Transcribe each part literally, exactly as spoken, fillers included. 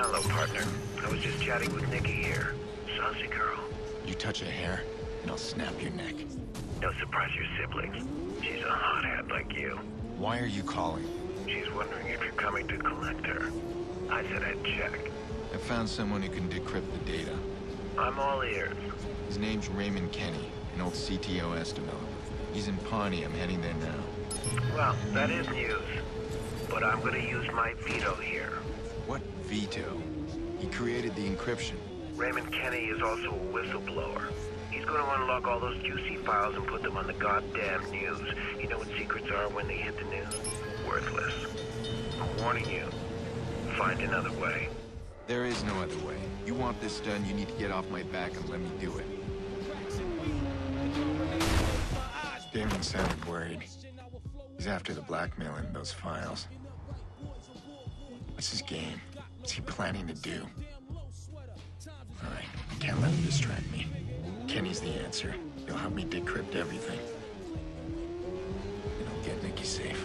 Hello, partner. I was just chatting with Nikki here. Saucy girl. You touch a hair, and I'll snap your neck. Don't surprise your siblings. She's a hothead like you. Why are you calling? She's wondering if you're coming to collect her. I said I'd check. I found someone who can decrypt the data. I'm all ears. His name's Raymond Kenny, an old C T O S developer. He's in Pawnee. I'm heading there now. Well, that is news. But I'm gonna use my veto here. What veto? He created the encryption. Raymond Kenny is also a whistleblower. He's gonna unlock all those juicy files and put them on the goddamn news. You know what secrets are when they hit the news? Worthless. I'm warning you. Find another way. There is no other way. You want this done, you need to get off my back and let me do it. Damon sounded worried. He's after the blackmail in those files. What's his game? What's he planning to do? Alright, I can't let him distract me. Kenny's the answer. He'll help me decrypt everything. And I'll get Nikki safe.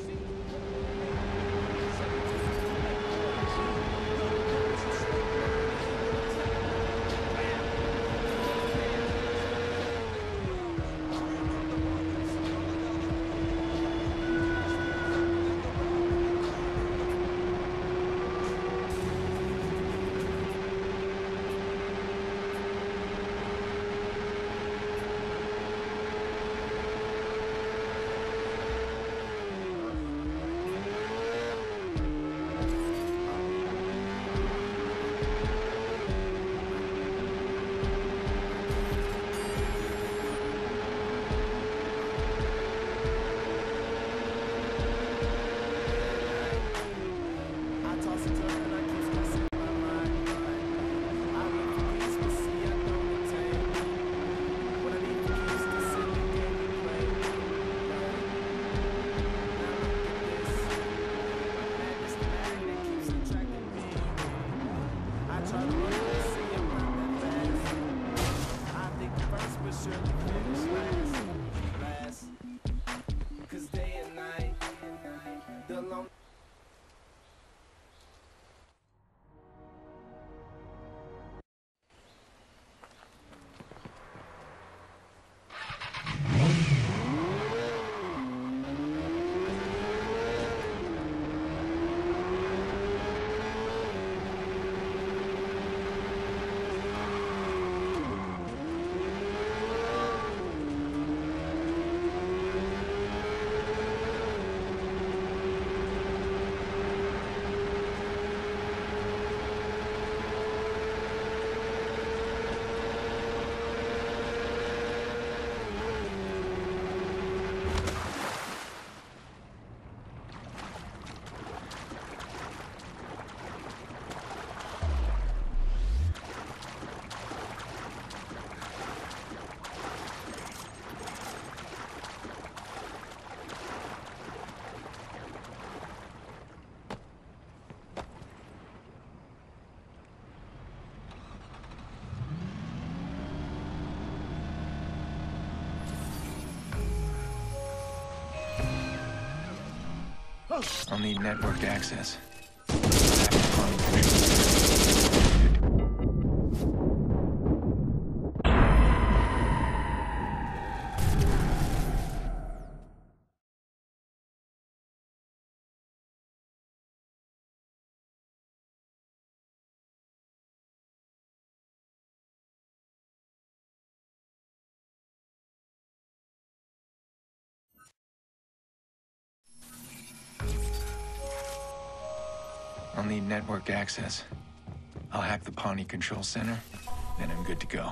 I'll need network access. I'll need network access. I'll hack the Pawnee Control Center, then I'm good to go.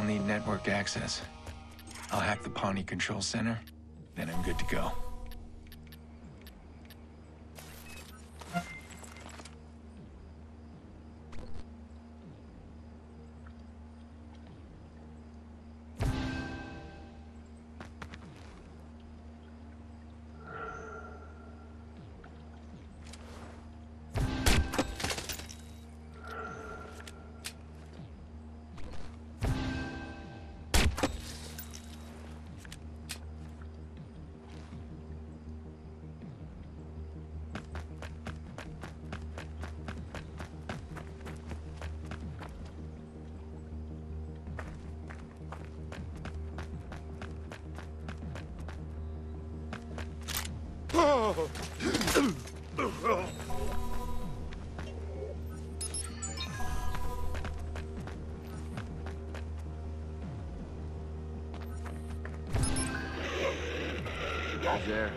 need network access. I'll hack the Pawnee Control Center, then I'm good to go. Who's there?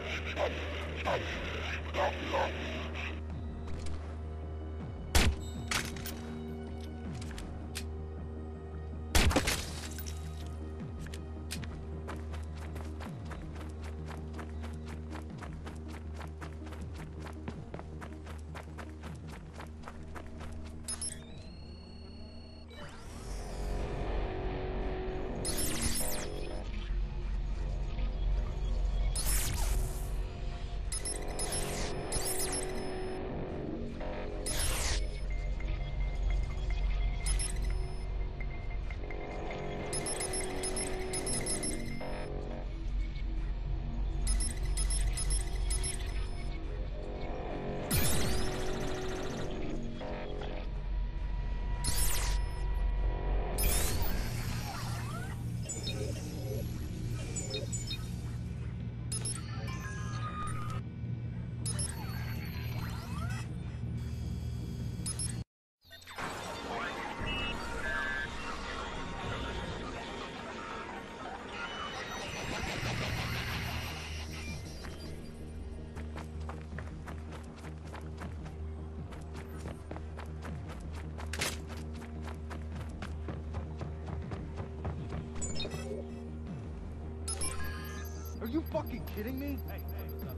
Are you fucking kidding me? Hey, hey, what's up?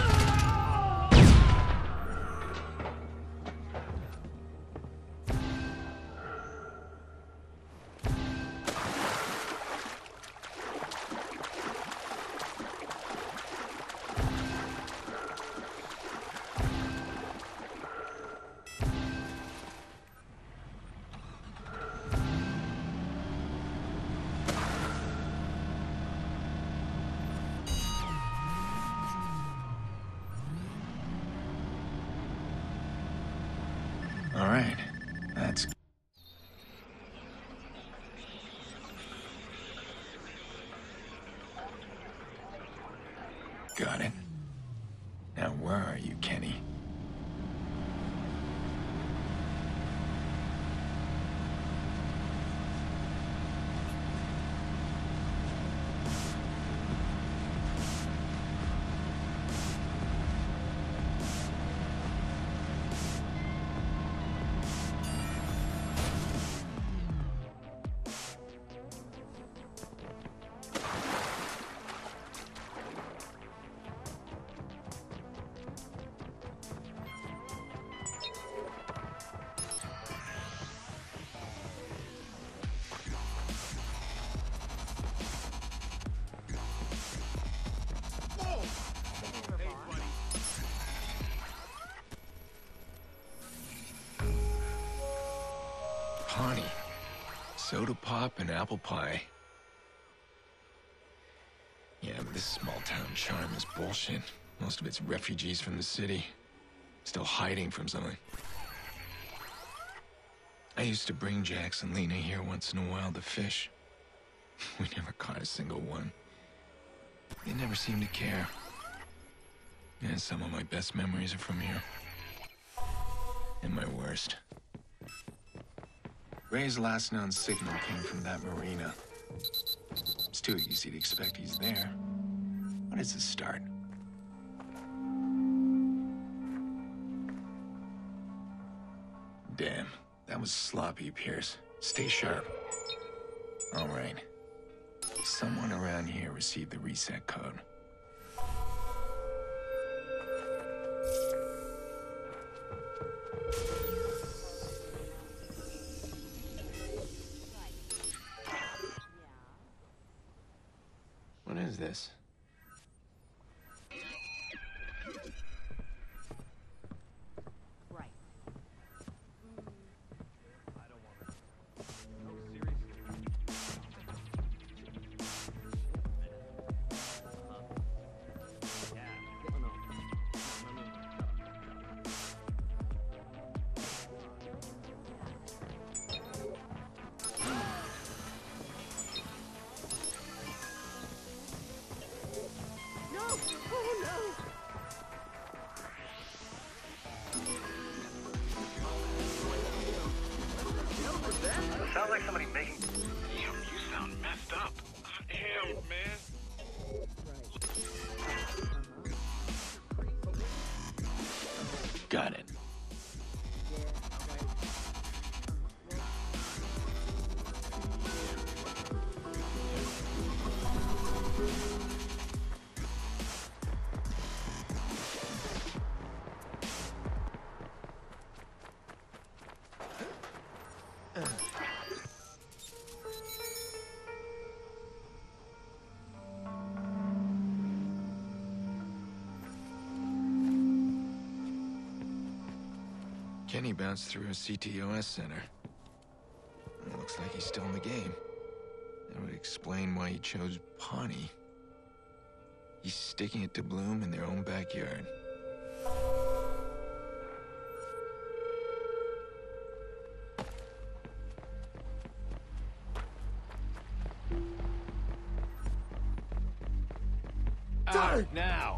All right, that's... Got it. Now where are you, Kenny? Pawnee. Soda pop and apple pie. Yeah, but this small-town charm is bullshit. Most of it's refugees from the city. Still hiding from something. I used to bring Jax and Lena here once in a while to fish. We never caught a single one. They never seemed to care. And some of my best memories are from here. And my worst. Ray's last known signal came from that marina. It's too easy to expect he's there. What is the start? Damn, that was sloppy, Pierce. Stay sharp. All right. Someone around here received the reset code. What is this? Right. Sounds like somebody making... Damn, you sound messed up. I am, man. Got it. Kenny bounced through a ctOS center. It looks like he's still in the game. That would explain why he chose Pawnee. He's sticking it to Bloom in their own backyard. Out now.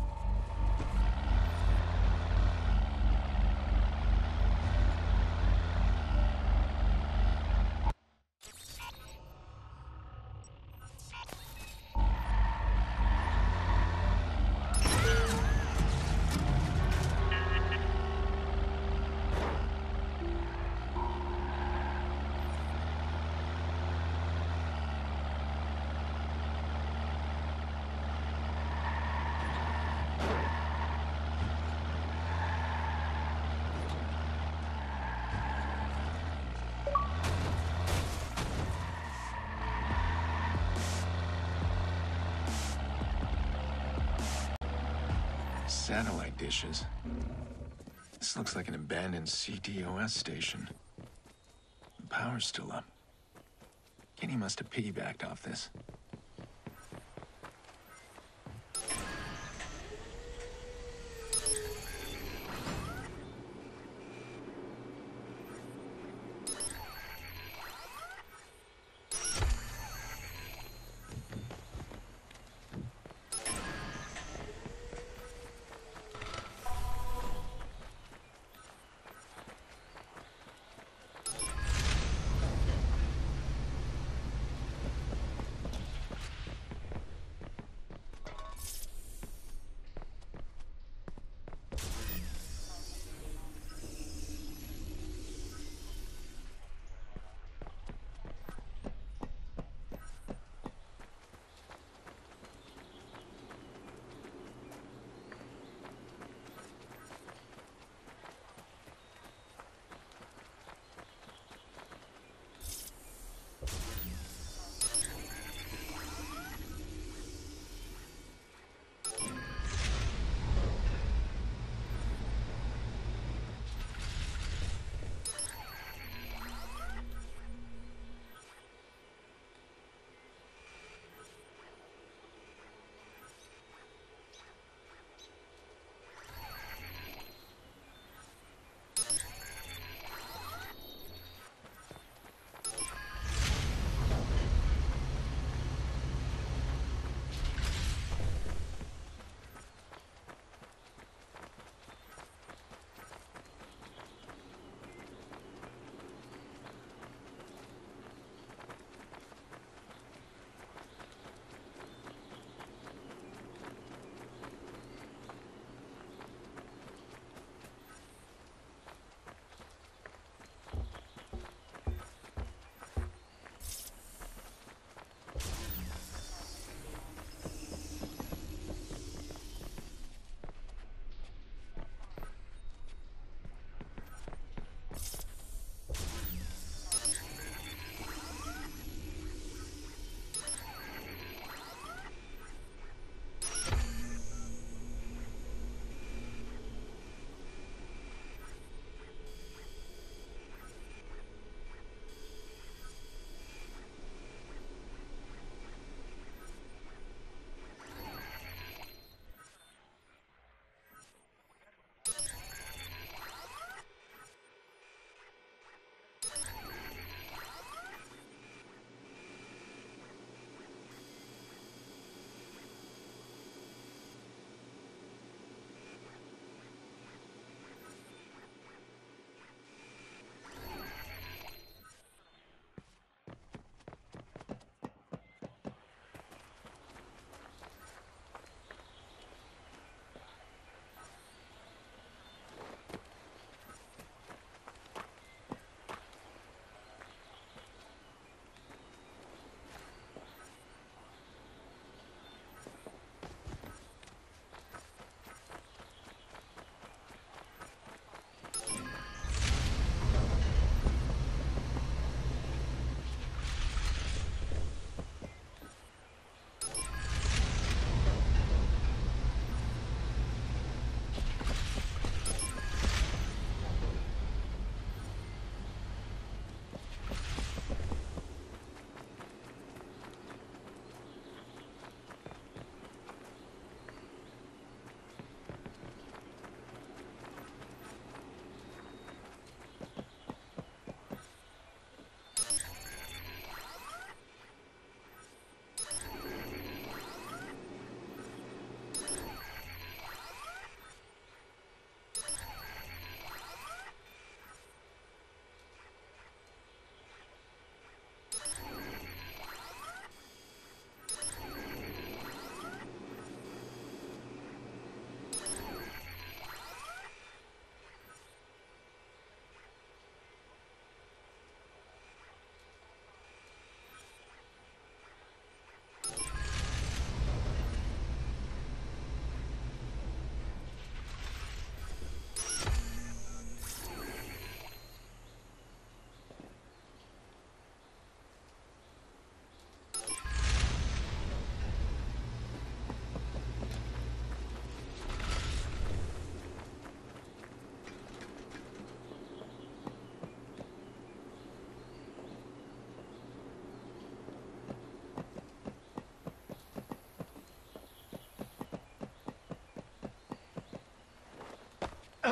Satellite dishes. This looks like an abandoned ctOS station. The power's still up. Kenny must have piggybacked off this.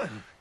Damn.